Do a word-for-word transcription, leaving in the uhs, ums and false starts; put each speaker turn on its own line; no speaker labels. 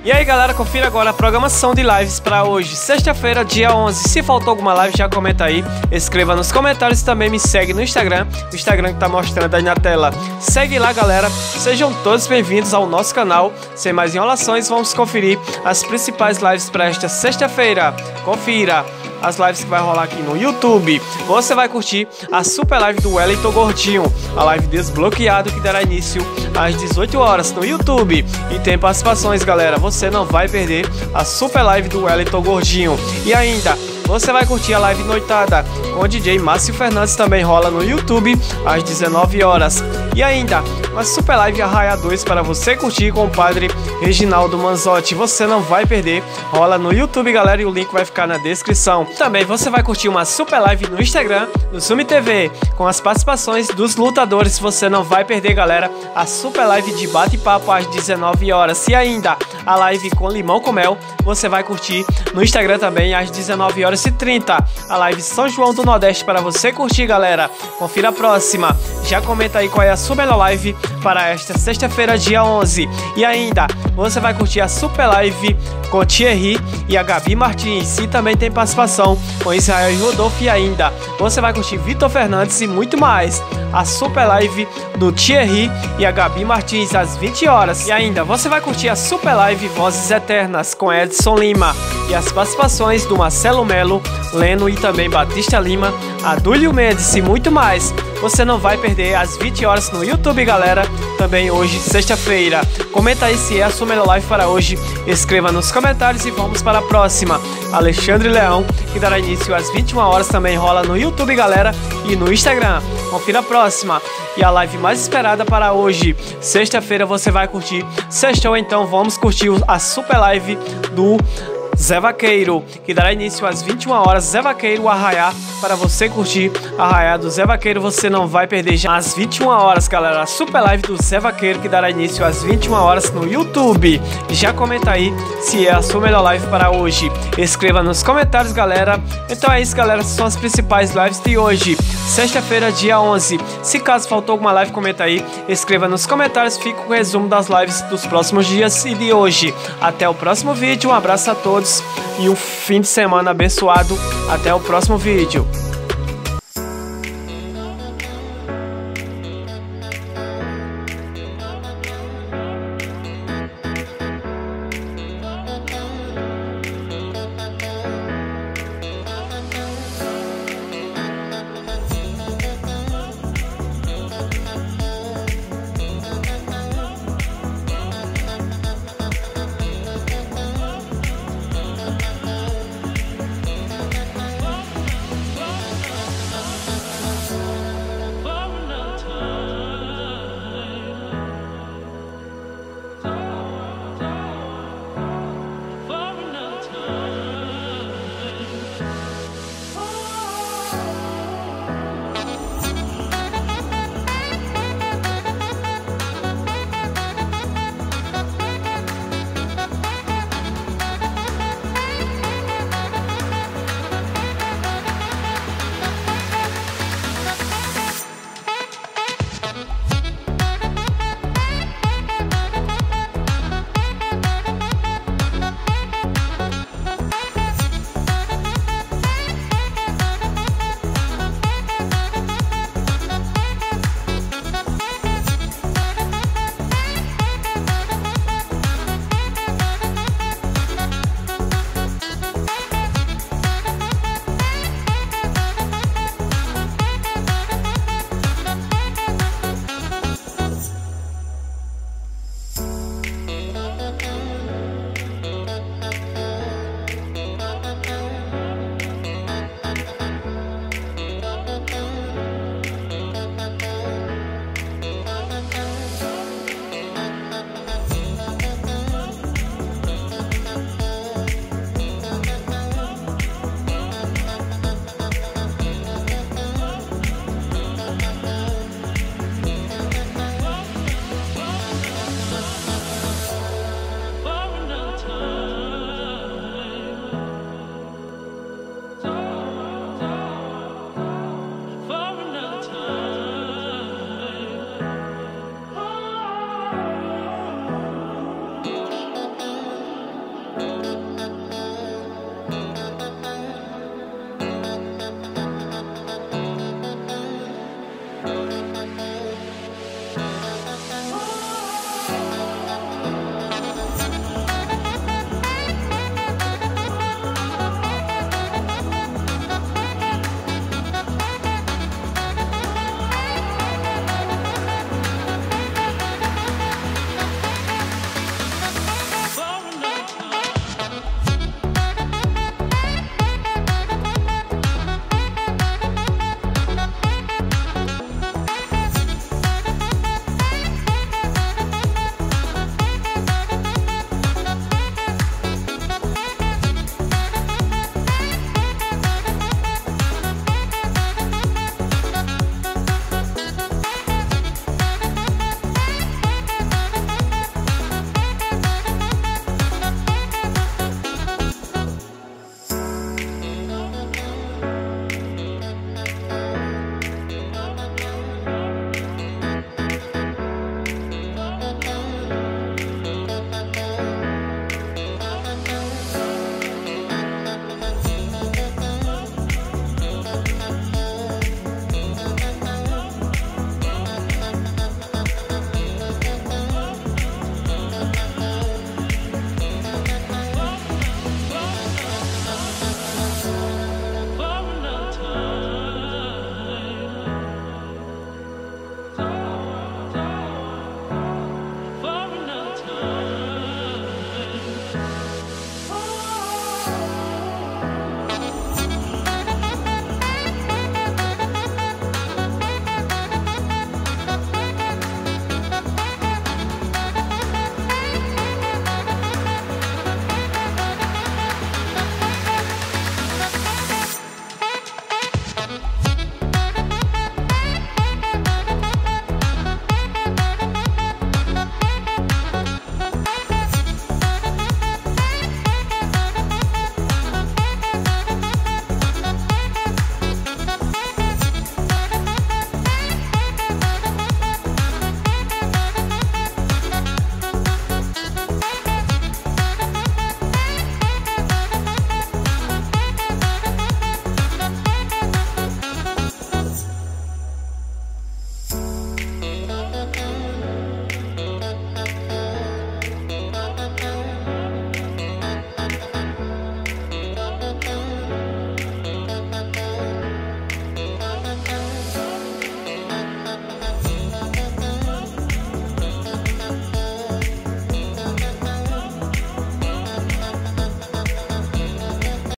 E aí galera, confira agora a programação de lives para hoje, sexta-feira, dia onze. Se faltou alguma live, já comenta aí, escreva nos comentários e também me segue no Instagram, o Instagram que tá mostrando aí na tela. Segue lá galera, sejam todos bem-vindos ao nosso canal. Sem mais enrolações, vamos conferir as principais lives para esta sexta-feira. Confira as lives que vai rolar aqui no YouTube. Você vai curtir a super live do Wellington Gordinho, a live desbloqueado que dará início às dezoito horas no YouTube. E tem participações galera, você não vai perder a super live do Wellington Gordinho. E ainda, você vai curtir a live noitada com o D J Márcio Fernandes, também rola no YouTube às dezenove horas. E ainda, uma super live Arraia dois para você curtir com o padre Reginaldo Manzotti. Você não vai perder, rola no YouTube galera, e o link vai ficar na descrição. Também você vai curtir uma super live no Instagram, no Sumi T V, com as participações dos lutadores. Você não vai perder galera, a super live de bate-papo às dezenove horas. E ainda, a live com limão com mel, você vai curtir no Instagram também às dezenove horas e trinta. A live São João do Nordeste para você curtir galera. Confira a próxima, já comenta aí qual é a sua melhor live para esta sexta-feira, dia onze. E ainda, você vai curtir a super live com Thierry e a Gabi Martins, e também tem participação com Israel e Rodolfo. E ainda, você vai curtir Vitor Fernandes e muito mais. A super live do Thierry e a Gabi Martins às vinte horas. E ainda, você vai curtir a super live Vozes Eternas com Edson Lima e as participações do Marcelo Melo, Leno e também Batista Lima, Adúlio Mendes e muito mais. Você não vai perder às vinte horas no YouTube galera, também hoje sexta-feira. Comenta aí se é a sua melhor live para hoje, escreva nos comentários e vamos para a próxima. Alexandre Leão, que dará início às vinte e uma horas, também rola no YouTube galera e no Instagram. Confira a próxima. E a live mais esperada para hoje, sexta-feira, você vai curtir. Sextou, então vamos curtir a super live do Zé Vaqueiro, que dará início às vinte e uma horas. Zé Vaqueiro Arraiá, para você curtir a Arraiá do Zé Vaqueiro, você não vai perder já às vinte e uma horas, galera. A super live do Zé Vaqueiro, que dará início às vinte e uma horas no YouTube. Já comenta aí se é a sua melhor live para hoje, escreva nos comentários, galera. Então é isso, galera, essas são as principais lives de hoje, sexta-feira, dia onze. Se caso faltou alguma live, comenta aí, escreva nos comentários. Fica o resumo das lives dos próximos dias e de hoje. Até o próximo vídeo, um abraço a todos e um fim de semana abençoado. Até o próximo vídeo.